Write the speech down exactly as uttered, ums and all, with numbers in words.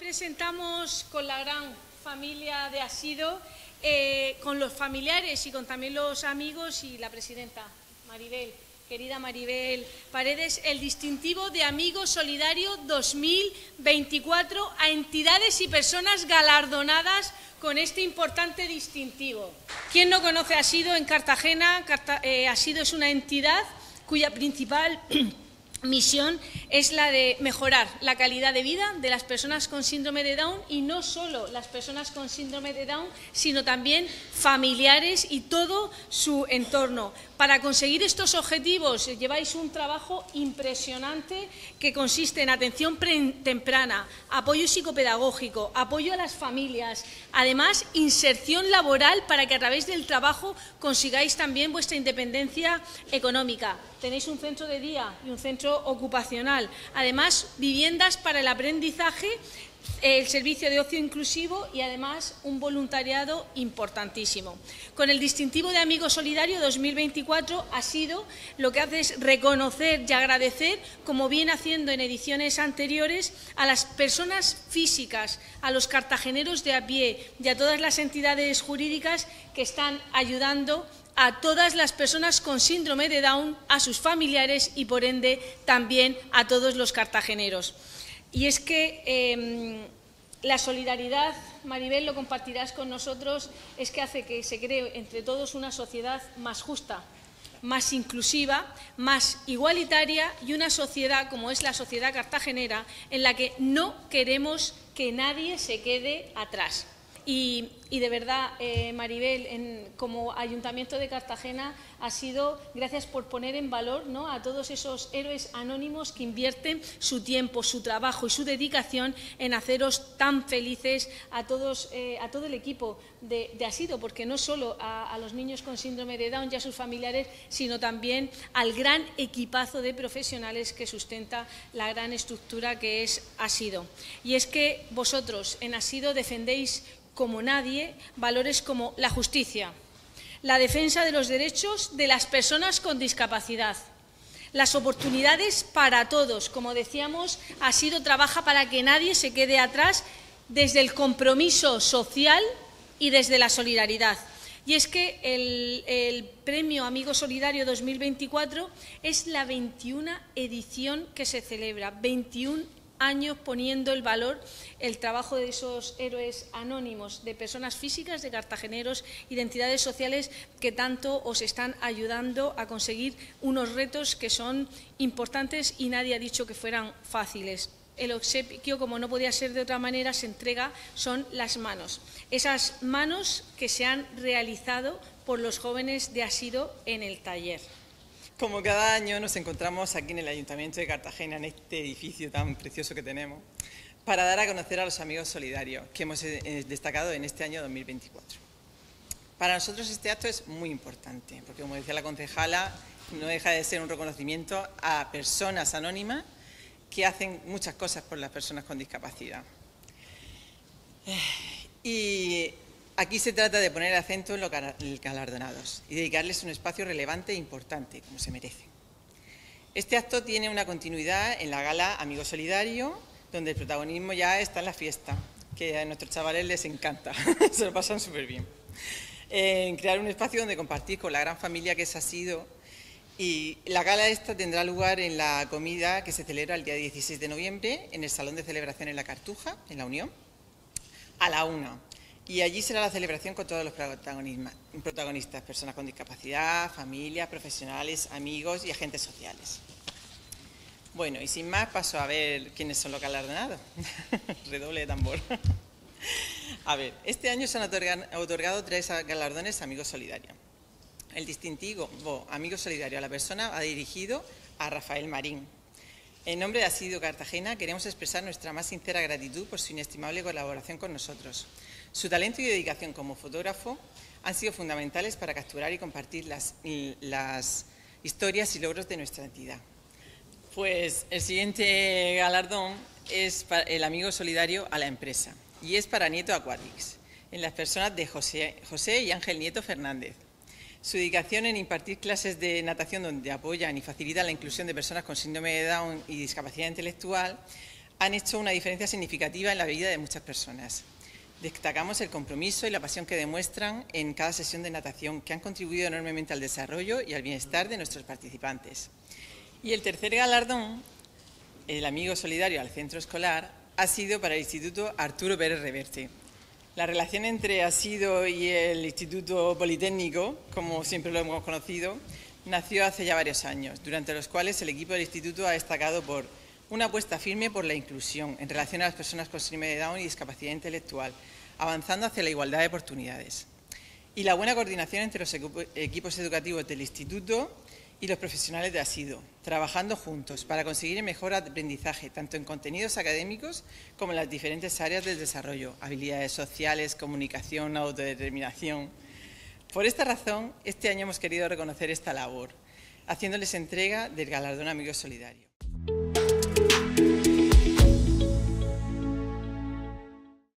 presentamos con la gran familia de Asido, eh, con los familiares y con también los amigos y la presidenta, Maribel, querida Maribel Paredes, el distintivo de Amigo Solidario dos mil veinticuatro a entidades y personas galardonadas con este importante distintivo. ¿Quién no conoce Asido en Cartagena? Carta, eh, Asido es una entidad cuya principal misión es la de mejorar la calidad de vida de las personas con síndrome de Down, y no solo las personas con síndrome de Down, sino también familiares y todo su entorno. Para conseguir estos objetivos lleváis un trabajo impresionante que consiste en atención temprana, apoyo psicopedagógico, apoyo a las familias, además inserción laboral para que a través del trabajo consigáis también vuestra independencia económica. Tenéis un centro de día y un centro ocupacional, además viviendas para el aprendizaje, el servicio de ocio inclusivo y además un voluntariado importantísimo. Con el distintivo de Amigo Solidario dos mil veinticuatro Asido lo que hace es reconocer y agradecer, como viene haciendo en ediciones anteriores, a las personas físicas, a los cartageneros de a pie y a todas las entidades jurídicas que están ayudando a todas las personas con síndrome de Down, a sus familiares y, por ende, también a todos los cartageneros. Y es que eh, la solidaridad, Maribel, lo compartirás con nosotros, es que hace que se cree entre todos una sociedad más justa, más inclusiva, más igualitaria y una sociedad como es la sociedad cartagenera en la que no queremos que nadie se quede atrás. Y, y de verdad, eh, Maribel, en, como Ayuntamiento de Cartagena, ha sido gracias por poner en valor, ¿no?, a todos esos héroes anónimos que invierten su tiempo, su trabajo y su dedicación en haceros tan felices a todos, eh, a todo el equipo de, de Asido, porque no solo a, a los niños con síndrome de Down y a sus familiares, sino también al gran equipazo de profesionales que sustenta la gran estructura que es Asido. Y es que vosotros en Asido defendéis como nadie valores como la justicia, la defensa de los derechos de las personas con discapacidad, las oportunidades para todos. Como decíamos, Asido trabaja para que nadie se quede atrás desde el compromiso social y desde la solidaridad. Y es que el, el Premio Amigo Solidario dos mil veinticuatro es la veintiuna edición que se celebra, veintiún años poniendo el valor, el trabajo de esos héroes anónimos, de personas físicas, de cartageneros y de entidades sociales que tanto os están ayudando a conseguir unos retos que son importantes y nadie ha dicho que fueran fáciles. El obsequio, como no podía ser de otra manera, se entrega, son las manos. Esas manos que se han realizado por los jóvenes de Asido en el taller. Como cada año nos encontramos aquí en el Ayuntamiento de Cartagena, en este edificio tan precioso que tenemos, para dar a conocer a los amigos solidarios que hemos destacado en este año dos mil veinticuatro. Para nosotros este acto es muy importante, porque como decía la concejala, no deja de ser un reconocimiento a personas anónimas que hacen muchas cosas por las personas con discapacidad. Y aquí se trata de poner acento en los galardonados y dedicarles un espacio relevante e importante, como se merecen. Este acto tiene una continuidad en la gala Amigo Solidario, donde el protagonismo ya está en la fiesta, que a nuestros chavales les encanta, se lo pasan súper bien. En crear un espacio donde compartir con la gran familia que es Asido, y la gala esta tendrá lugar en la comida que se celebra el día dieciséis de noviembre en el Salón de Celebración en La Cartuja, en La Unión, a la una. Y allí será la celebración con todos los protagonistas, personas con discapacidad, familias, profesionales, amigos y agentes sociales. Bueno, y sin más paso a ver quiénes son los galardonados. Redoble de tambor. A ver, este año se han otorgado tres galardones a Amigo Solidario. El distintivo Amigo Solidario a la persona va dirigido a Rafael Marín. En nombre de Asido Cartagena queremos expresar nuestra más sincera gratitud por su inestimable colaboración con nosotros. Su talento y dedicación como fotógrafo han sido fundamentales para capturar y compartir las, las historias y logros de nuestra entidad. Pues el siguiente galardón es para el Amigo Solidario a la empresa y es para Nieto Aquatics, en las personas de José, José y Ángel Nieto Fernández. Su dedicación en impartir clases de natación donde apoyan y facilitan la inclusión de personas con síndrome de Down y discapacidad intelectual han hecho una diferencia significativa en la vida de muchas personas. Destacamos el compromiso y la pasión que demuestran en cada sesión de natación, que han contribuido enormemente al desarrollo y al bienestar de nuestros participantes. Y el tercer galardón, el Amigo Solidario al Centro Escolar, ha sido para el Instituto Arturo Pérez Reverte. La relación entre Asido y el Instituto Politécnico, como siempre lo hemos conocido, nació hace ya varios años, durante los cuales el equipo del instituto ha destacado por una apuesta firme por la inclusión en relación a las personas con síndrome de Down y discapacidad intelectual, avanzando hacia la igualdad de oportunidades. Y la buena coordinación entre los equipos educativos del instituto y los profesionales de Asido, trabajando juntos para conseguir el mejor aprendizaje, tanto en contenidos académicos como en las diferentes áreas del desarrollo, habilidades sociales, comunicación, autodeterminación. Por esta razón, este año hemos querido reconocer esta labor, haciéndoles entrega del galardón Amigo Solidario.